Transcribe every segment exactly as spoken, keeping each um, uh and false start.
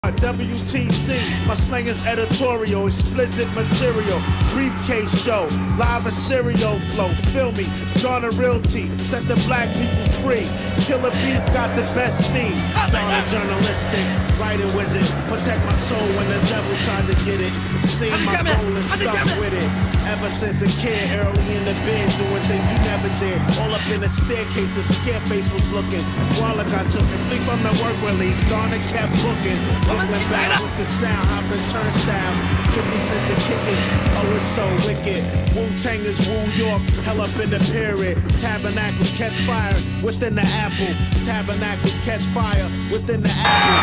W T C, my slang is editorial, explicit material, briefcase show, live and stereo flow, feel me, Garner Realty, set the black people free, Killer Bees got the best steam, Garner journalistic, writing wizard, protect my soul when the devil tried to get it, seen my goal and stuck with it, ever since a kid, early in the bed, doing things you never did, all up in the staircase, a Scareface was looking, Waller got took and fleet from the work release, Garner kept booking, Brooklyn bound with the sound, hopping turnstiles, fifty cents a kicking, oh it's so wicked, Wu-Tang is Woo York, hell up in the period, Tabernacles catch fire within the apple, Tabernacles catch fire within the apple.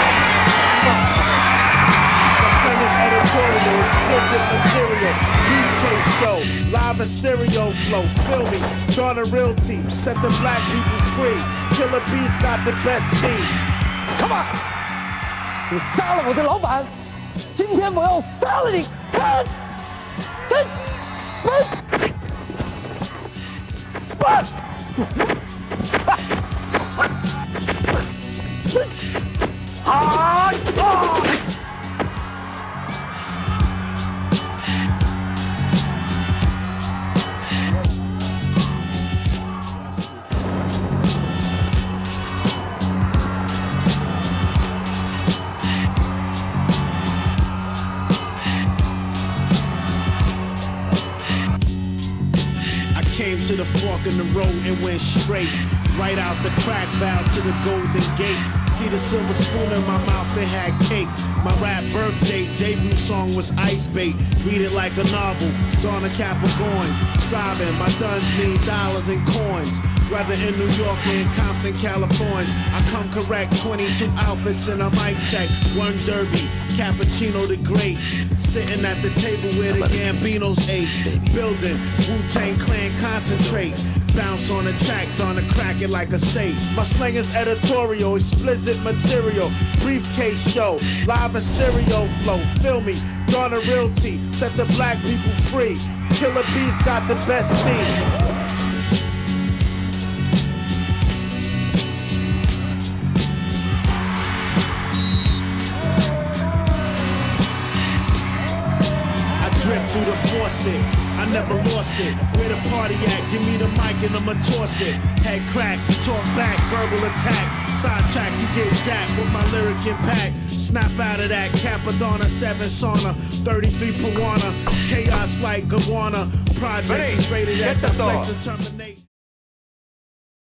My slang is editorial, explicit material, briefcase show, live and stereo flow, feel me, Garner Realty, set the black people free, Killer Bees got the best steam. Come on! 你杀了我的老板，今天我要杀了你！干！干！滚！滚！啊！啊！ Came to the fork in the road and went straight right out the crack valve to the Golden Gate. See the silver spoon in my mouth, it had cake. My rap birthday debut song was Ice Bait. Read it like a novel, Garner Capricorns. Striving, my duns mean dollars and coins. Whether in New York or in Compton, California, I come correct. twenty-two outfits and a mic check. One derby, Cappuccino the Great. Sitting at the table where the Gambinos ate. Building, Wu-Tang Clan concentrate. Bounce on the track, Garner crack it like a safe. My slang is editorial, explicit material, briefcase show, live and stereo flow, feel me, Garner Realty, set the black people free, Killer Bees got the best steam. Drip through the faucet, I never lost it. Where the party at? Give me the mic and I'ma toss it. Head crack, talk back, verbal attack. Sidetrack, you get jacked with my lyric impact. Snap out of that, Capadonna, seven sauna, thirty-three Pawana. Chaos like Gawana. Projects is rated X, flex and terminate.